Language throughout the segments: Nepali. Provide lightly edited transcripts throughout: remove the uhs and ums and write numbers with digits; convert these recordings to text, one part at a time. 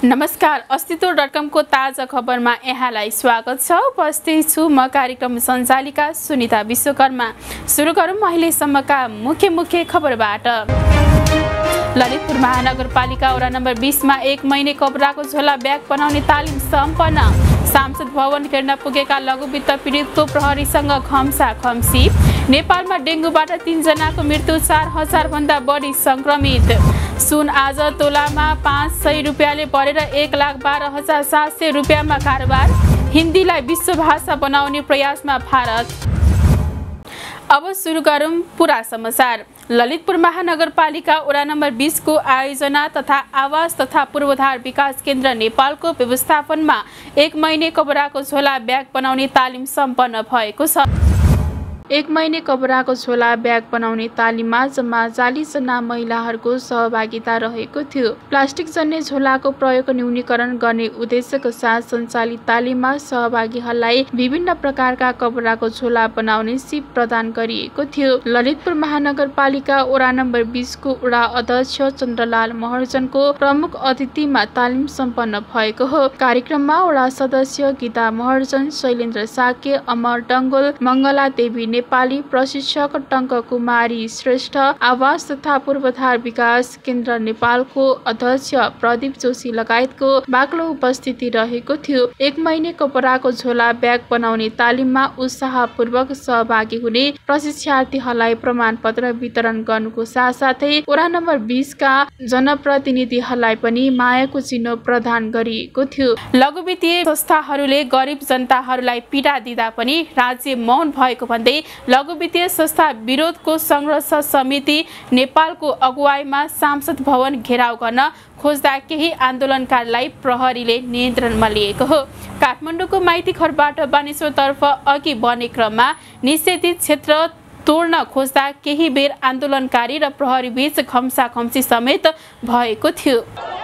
नमस्कार, अस्तित्व.com को ताजा खबरमा यहाँलाई स्वागत छ। उपस्थित छु म कार्यक्रम सञ्चालिका सुनिता विश्वकर्मा। सुरु गरौँ अहिलेसम्मका मुख्य खबरबाट। ललितपुर महानगरपालिका वडा नम्बर 20 मा 1 महिने कपडाको झोला ब्याग बनाउने तालिम सम्पन्न। सांसद भवन हेर्न पुगेका लघुवित्त पीडितको प्रहरीसँग खम्सी। नेपालमा डेङ्गुबाट 3 जनाको मृत्यु, 4000 भन्दा बढी संक्रमित। सुन आज तोलामा 500 रुपियाँले बढेर 1,12,700 रुपियाँमा कारोबार। हिन्दीलाई विश्व भाषा बनाउने प्रयासमा भारत। अब सुरु गरौँ पुरा समाचार। ललितपुर महानगरपालिका वडा नम्बर 20 को आयोजना तथा आवास तथा पूर्वाधार विकास केन्द्र नेपालको व्यवस्थापनमा 1 महिने कपडाको झोला ब्याग बनाउने तालिम सम्पन्न भएको छ। 1 महिने कपडाको झोला ब्याग बनाउने तालिममा जम्मा 40 जना महिलाहरूको सहभागिता रहेको थियो। प्लास्टिक जन्य झोलाको प्रयोग न्यूनीकरण गर्ने उद्देश्यको साथ सञ्चालित तालिममा सहभागीहरूलाई विभिन्न प्रकारका कपडाको झोला बनाउने सिप प्रदान गरिएको थियो। ललितपुर महानगरपालिका वडा नम्बर 20 को वडा अध्यक्ष चन्द्रलाल महर्जनको प्रमुख अतिथिमा तालिम सम्पन्न भएको हो। कार्यक्रममा वडा सदस्य गीता महर्जन, शैलेन्द्र साके, अमर डङ्गोल, मङ्गला देवी नेपाली, प्रशिक्षक टङ्क कुमारी श्रेष्ठ, आवास तथा पूर्वाधार विकास केन्द्र नेपालको अध्यक्ष प्रदीप जोशी लगायतको बाक्लो उपस्थिति रहेको थियो। 1 महिने कपडाको झोला ब्याग बनाउने तालिममा उत्साहपूर्वक सहभागी हुने प्रशिक्षार्थीहरूलाई प्रमाणपत्र वितरण गर्नुको साथसाथै वडा नम्बर 20 का जनप्रतिनिधिहरूलाई पनि मायाको चिह्न प्रदान गरिएको थियो। लघुवित्तीय संस्थाहरूले गरिब जनताहरूलाई पीडा दिँदा पनि राज्य मौन भएको भन्दै लघुवित्तीय संस्था विरोधको संघर्ष समिति नेपालको अगुवाईमा सांसद भवन घेराउ गर्न खोज्दा केही आन्दोलनकारीलाई प्रहरीले नियन्त्रणमा लिएको हो। काठमाडौँको माइतीघरबाट बानेश्वरतर्फ अघि बढ्ने क्रममा निषेधित क्षेत्र तोड्न खोज्दा केही बेर आन्दोलनकारी र प्रहरी बीच खम्साखम्सी समेत भएको थियो।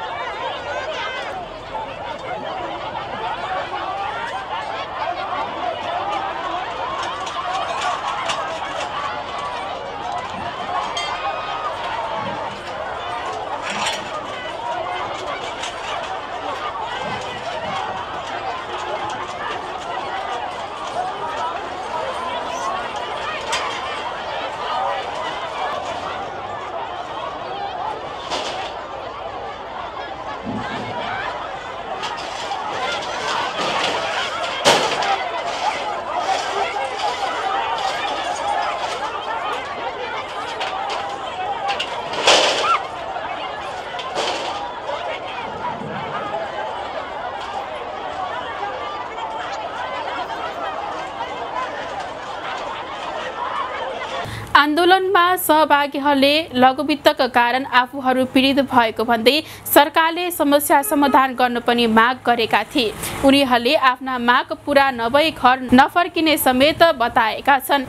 आन्दोलनमा सहभागीहरूले लघुवित्तका कारण आफूहरू पीडित भएको भन्दै सरकारले समस्या समाधान गर्न पनि माग गरेका थिए। उनीहरूले आफ्ना माग पूरा नभई घर नफर्किने समेत बताएका छन्।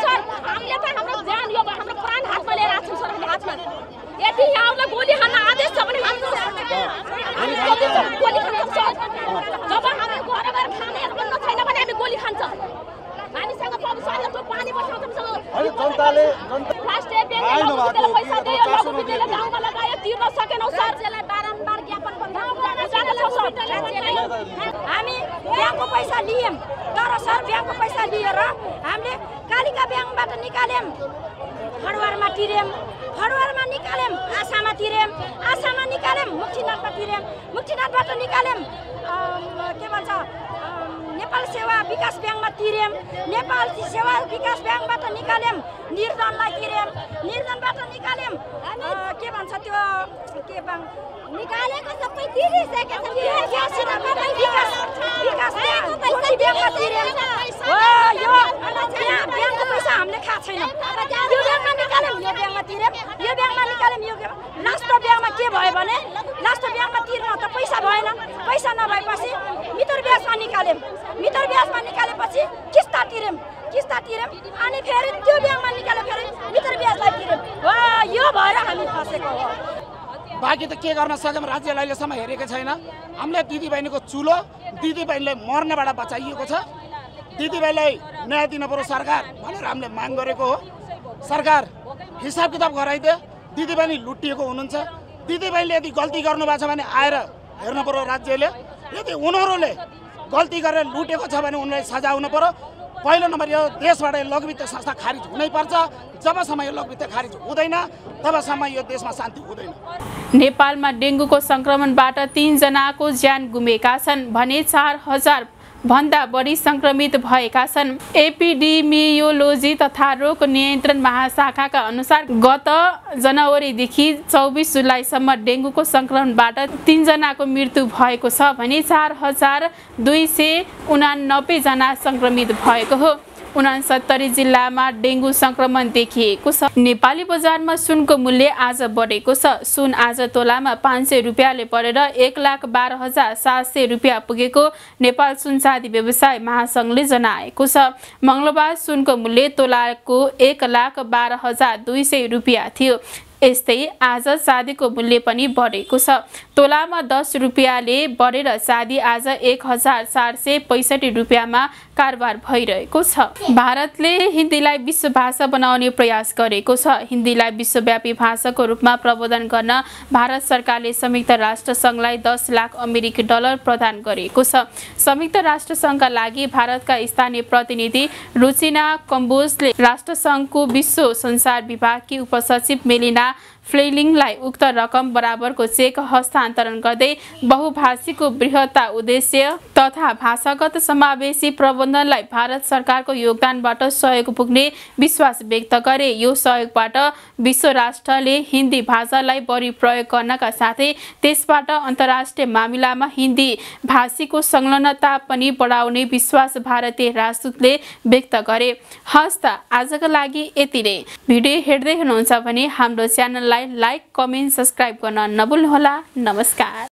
हामी ब्याङ्कको पैसा लियौँ तर सर ब्याङ्कको पैसा लिएर हामीले कालिका ब्याङ्कबाट निकाल्यौँ, फडवारमा तिर्यौँ, फडवारमा निकाल्यौँ, आशामा तिर्यौँ, आशामा निकाल्यौँ, मुक्तिनाथमा तिर्यौँ, मुक्तिनाथबाट निकाल्यौँ के भन्छ नेपाल सेवा विकास ब्याङ्कमा तिर्यौँ, नेपाल सेवा विकास ब्याङ्कबाट निकाल्यौँ, निर्धनलाई तिर्यौँ, निर्धनबाट निकाल्यौँ के भन्छ त्यो के ब्याङ्क निकालेको सबै तिरिसकेको छ। विकास ब्याङ्कको पैसा ब्याङ्कमा तिर्यौँ। यो ब्याङ्कको पैसा हामीले खाएको छैनौँ। यो ब्याङ्कमा निकाल्यौँ, यो ब्याङ्कमा तिर्यौँ, यो ब्याङ्कमा निकाल्यौँ, यो लास्ट ब्याङ्कमा के भयो भने लास्ट ब्याङ्कमा तिर्न त पैसा भएन। पैसा नभएपछि मिटर ब्याजमा निकाल्यौँ, मिटर ब्याजमा निकालेपछि किस्ता तिर्यौँ अनि फेरि त्यो ब्याङ्कमा निकाल्यो, फेरि मिटर ब्याजलाई तिर्यौँ। हो यो भएर हामी फसेको हो। बाँकी त के गर्न सक्यौँ राज्यले अहिलेसम्म हेरेको छैन। हामीले दिदीबहिनीको चुलो दिदीबहिनीलाई मर्नेबाट बचाइएको छ। दिदीबहिनीलाई न्याय दिन पर्यो सरकार भनेर हामीले माग गरेको हो। सरकार हिसाब किताब गराइदियो। दिदीबहिनी लुटिएको हुनुहुन्छ। दिदीबहिनीले यदि गल्ती गर्नुभएको छ भने आएर हेर्नु पर्यो राज्यले। यदि उनीहरूले गल्ती गरेर लुटेको छ भने उनीलाई सजाय हुनु पर्यो। पहिलो नम्बर यो देशबाट लघुवित्त संस्था खारिज हुनैपर्छ। जबसम्म यो लघुवित्त खारिज हुँदैन तबसम्म यो देशमा शान्ति हुँदैन। नेपालमा डेङ्गुको संक्रमणबाट 3 जनाको ज्यान गुमेका छन् भने 4000 भन्दा बढी संक्रमित भएका छन्। एपिडेमियोलोजी तथा रोग नियन्त्रण महाशाखाका अनुसार गत जनवरीदेखि 24 जुलाईसम्म डेङ्गुको संक्रमणबाट 3 जनाको मृत्यु भएको छ भने 4289 जना संक्रमित भएको हो। 69 जिल्लामा डेङ्गु संक्रमण देखिएको छ। नेपाली बजारमा सुनको मूल्य आज बढेको छ। सुन आज तोलामा 500 रुपियाँले बढेर 1,12,700 रुपियाँ पुगेको नेपाल सुनचाँदी व्यवसाय महासंघले जनाएको छ। मंगलबार सुनको मूल्य तोलाको 1,12,200 रुपियाँ थियो। यस्तै आज चाँदीको मूल्य पनि बढेको छ। तोलामा 10 रुपियाँले बढेर चाँदी आज 1,465 रुपियाँमा कारोबार भइरहेको छ। भारतले हिन्दीलाई विश्व भाषा बनाउने प्रयास गरेको छ। हिन्दीलाई विश्वव्यापी भाषाको रूपमा प्रबोधन गर्न भारत सरकारले संयुक्त राष्ट्र संघलाई 10 लाख अमेरिकी डलर प्रदान गरेको छ। संयुक्त राष्ट्र संघका लागि भारतका स्थानीय प्रतिनिधि रुचिना कम्बोजले राष्ट्र संघको विश्व संसार विभागकी उपसचिव मेलिना फ्लेलिङलाई उक्त रकम बराबरको चेक हस्तान्तरण गर्दै बहुभाषीको बृहत्ता उद्देश्य तथा भाषागत समावेशी प्रबन्धनलाई भारत सरकारको योगदानबाट सहयोग पुग्ने विश्वास व्यक्त गरे। यो सहयोगबाट विश्व राष्ट्रले हिन्दी भाषालाई बढी प्रयोग गर्नका साथै त्यसबाट अन्तर्राष्ट्रिय मामिलामा हिन्दी भाषीको संलग्नता पनि बढाउने विश्वास भारतीय राजदूतले व्यक्त गरे। हस्त आजका लागि यति नै। भिडियो हेर्दै हुनुहुन्छ भने हाम्रो च्यानललाई लाइक, कमेन्ट, सब्स्क्राइब गर्न नभुल्नुहोला। नमस्कार।